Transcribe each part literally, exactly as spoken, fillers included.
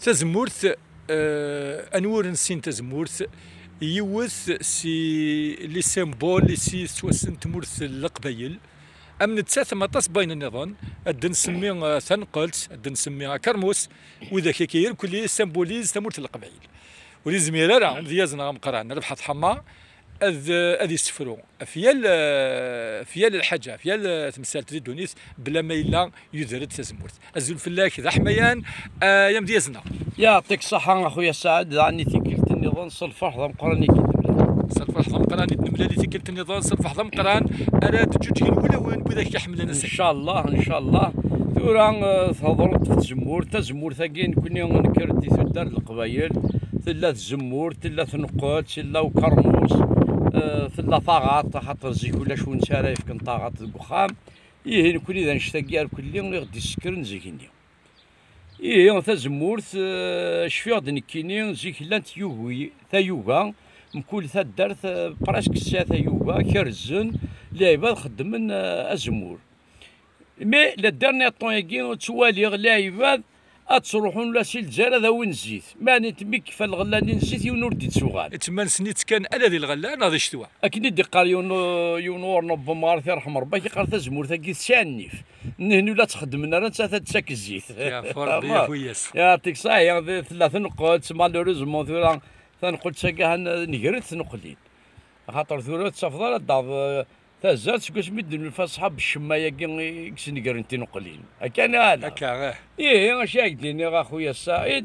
تزمورث آه انور نسين تزمورث يوث سي لي سيمبول لي سي توسن تمورث القبايل امن تساث مطاس بين النظام اد نسمي ثنقلت اد نسميها كرموس واذا كيكير كل سيمبوليز تمورث القبايل ولازم راه ديازنا غنقرانا نبحث حما اذ اذ يسفروا فيال فيال الحاجه فيال تمثال تريد دونيس بلا ما الا يذرد تزمورت ازول فلاك ذا حميان آه يا مديازنا يعطيك الصحة أخويا سعد راني تيكلت النظام صلف حظم قراني كتبلا صلف حظم قراني نملا اللي تيكلت النظام صلف حظم قران أراد جوج ولا وين بذاك يحملنا إن شاء الله إن شاء الله ثورا تهضرت في الزمور تزمور ثاقين كوني نكر دي ثدار القبايل ثلا الزمور ثلا ثنقات ثلا وكرموس ثلا طاغات خاطر زيك ولا شو نسارا يفكن طاغات البخام إيه نكون إذا نشتاقيار كل يوم يغدي السكر نزيكني إيه تزمورت شفيغ نكيني زيك لانت يوغي تا يوغا مكول تا دارت براسك الساعة تا يوغا كرزن لعباد خدمن أزمور مي لا دارني طون تواليغ لعباد أتروحون ولا سي الجزائر هذا وين زيت ماني تميك فالغلانين زيت يونور دي تسوغال تما سنيت كان انا ذي الغلان هذا شتوا اكيد دي قال يونور نوب مارث يرحم ربك قال تزمور ثقي سانيف نهنو لا تخدم لنا انت تساك الزيت يا فربي يا خوياس يعطيك صحيح ثلاثه نقود مالوريزمون ثورا تنقول تساكا نقرت ثنقلين خاطر ثورا تصفضل الضعف تازات كاش مدن الفصحى بالشمايه كيس نقرنتي نقلين كان هذا هكا ايه اش يقديني اخويا السعيد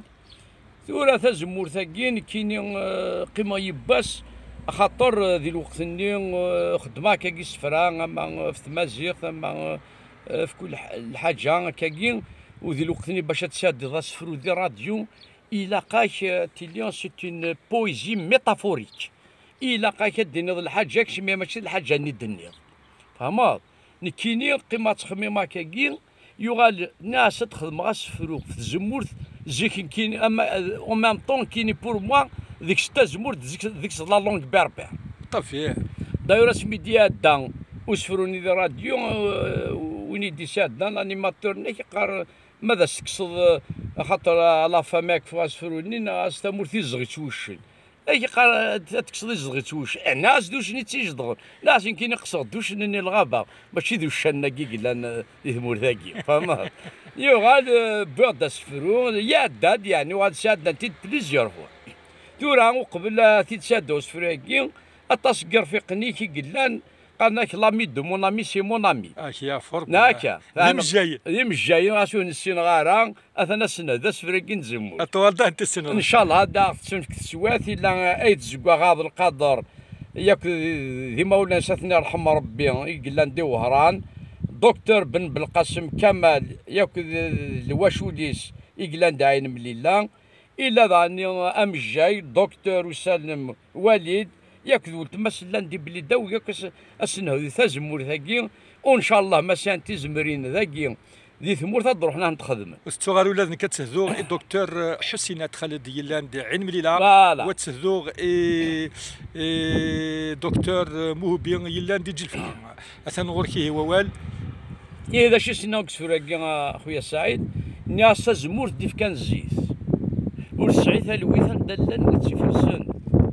ثورة تزمور ثقين كيني قيمة يباس خاطر ذي الوقت اللي خدمة كاكي سفران اما في تمازيغ اما في كل الحاجة كاكي وذي الوقت اللي باش تساد ذا سفرو ذي راديو إلا قاش تيليون سيت اون بويزي ميتافوريك إلا قاش ديني ذا الحاجة كشمي ماشي الحاجة اللي دنيا فهمت نكيني قيمة تخميمة كاكي يغال ناس تخدم غا سفرو في الزمورث زيك كاين اما او ميم طون كاين بور موا ديك شتا زمورث ديك ديك لا لونغ بيربير طفيه دايره سميديا دان وسفروني ذا راديو وين يدي ساد دان انيماتور نيك قار ماذا تقصد خاطر لا فاماك فاسفروني استمرتي زغي توشن اي قال تقصد زغي توش ناس دوش ني تيجدغ لازم كاين يقصد دوش ني الغابه ماشي ذو الشنا كي لان يثمر ذاكي فهمت يغال بعد سفرو يا داد يعني وهاد سادنا تيت بليزيور فوا تورا وقبل تيتسادو سفراكي اتصقر في قنيكي قلان قالناك لامي دو مون امي سي مون امي اش يا فرق ناكا يم جاي يم جاي غاسو نسين غارا اثنا سنه ذا سفراكي نزمو اطول ده انت السنه ان شاء الله هذا تسنك تسوات الا ايت زكوا غاض القدر ياك ذي مولانا ساتني يرحم ربي يقلان دي وهران دكتور بن بالقاسم كمال ياك الواشوديس يقلان داين من لله الا ظاني ام جاي دكتور وسالم وليد ياك ولد مسلان دي بلي داو ياك اسنه تزمور ثاقي وان شاء الله ما سانتي زمرين ثاقي ذي ثمور تروح حنا نتخدم استغاروا لازم كتسهدوغ الدكتور حسينات خالد يلان دي عين مليله وتسهدوغ اي اي دكتور مهبي يلان دي جلفه اثن غوركي هو وال اذا شي سنوكس فراكي اخويا سعيد ناس تزمور ديف كان الزيت ورسعيت الويثان دلان وتسفرسن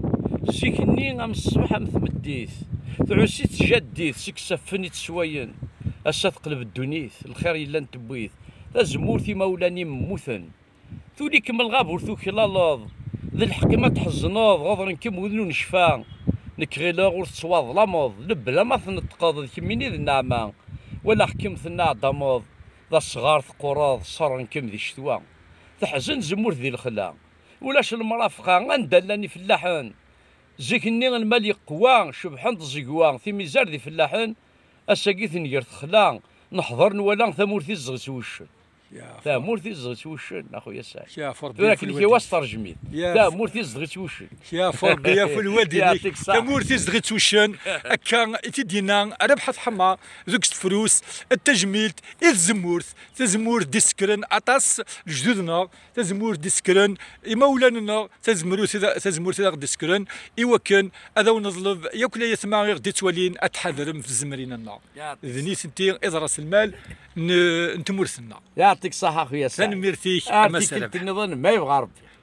زيكني غام الصباح مثمديت تعسيت جديت سيك سفني تسوين أسا تقلب الدنيث الخير يلا نتبويث تزمورتي مولاني مموثن ثوليك من الغاب ورثوك لالاض ذي الحق ما تحزناض غاضر نكم وذنو نشفا نكغيلا غور تصواض لاماض لبلا ما تنتقاض كميني ذي النعمة ولا حكم ثنا عدماض ذا الصغار ثقراض صار نكم ذي الشتوى تحزن زمورت ذي الخلا ولاش المرافقة غندلاني فلاحن زيكني المال يقوى شبحان تزيقوا في ميزار ذي فلاحن اساكيت نير تخلا نحضر نولا ثمورتي الزغت وشن ثمورتي الزغت وشن اخويا سعيد يا فربي لكن كي واسطر جميل ثمورتي الزغت وشن يا فربي يا في الوالدين ثمورتي الزغت وشن هكا تدينا ربحت حما ذوك الفلوس التجميل الزمورت تزمور ديسكرن عطاس جدودنا تزمور ديسكرن مولانا تزمرو تزمور تزمور ديسكرن ايوا هذا ونظلب ياكل يسمع غدي تولين اتحذر في الزمرين النار ذني سنتي ادرس المال نتمورثنا يعطيك الصحه خويا سعيد. تنميرتيك. عرفتي كنت النظام ما يبغى ربي.